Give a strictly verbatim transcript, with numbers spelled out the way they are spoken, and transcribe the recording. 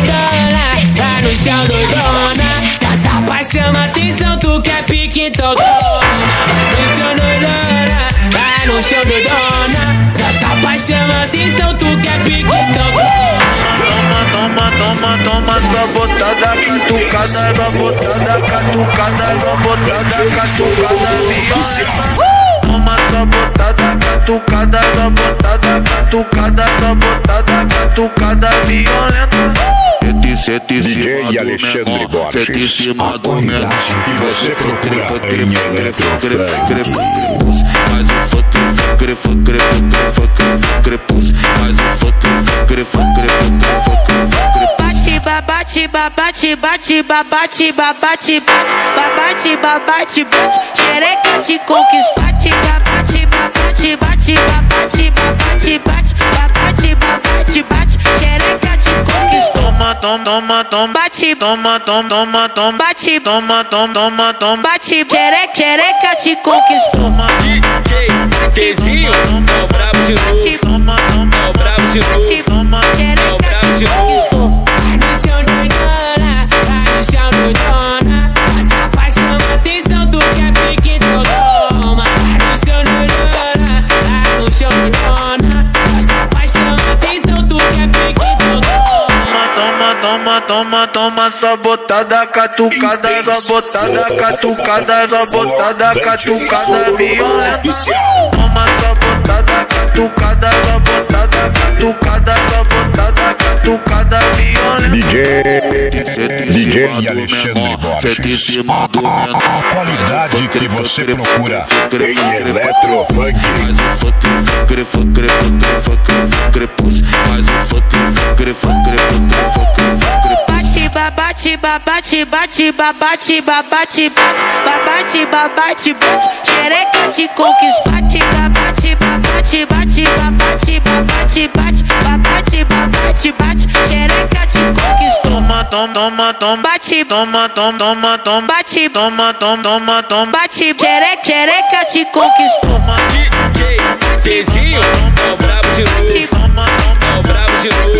doidona, tá no chão doidona. Essa paz chama atenção, tu quer pique, então toma. No chão doidona, tá no chão doidona. Essa paz chama atenção, tu quer pique, então toma. Toma, toma, toma, só botada, catucada, só botada, catucada, só botada, catucada, violenta. Toma, só botada, catucada, só botada, catucada, só botada, catucada, violenta. Sete em cima do menor, sete em cima do menor. Que você procura em Eletrofunk. Faz o funk, funk, funk, funk, funk, faz o funk, funk, funk, funk, funk. Bate, babate, babate, bate, babate, babate, bate, babate, babate, bate, xereca te conquista. Bate, babate, babate, bate, babate, babate, bate, babate, babate, bate, xereca te conquista. Toma, toma, toma, toma, bate, toma, toma, toma, toma, bate, toma, toma, toma, toma, bate, xereca, xereca te conquistou. D J Tzinho, é o brabo de novo. Toma, toma, É o brabo de novo. toma, É o brabo de novo. Conquistou. Tá no chão doidona, tá no chão doidona. Essa paz chama atenção, tu quer pique, então toma. Tá no chão doidona, tá no chão doidona. Essa paz chama atenção, tu quer pique, então toma. toma, toma, toma, toma, só botada, catucada, só botada, catucada, só botada, catucada, violenta. Toma, só botada, catucada, só botada, catucada, só botada, catucada, violenta. D J D J Alexandre Borges. A qualidade que você procura em Eletrofunk. Faz o funk, funk, funk, funk, funk, faz o funk, funk, funk, funk, funk. Bate, babate, babate, bate, babate, babate, bate, babate, babate, bate, xereca te conquista. Bate, babate, babate, bate, babate, babate, bate, babate, babate, bate, xereca te conquistou. Toma, toma, toma, toma, bate, toma, toma, toma, toma, bate, toma, toma, toma, toma, bate, xereca, xereca te conquistou. D J Tzinho, é o brabo de novo. É o brabo de novo.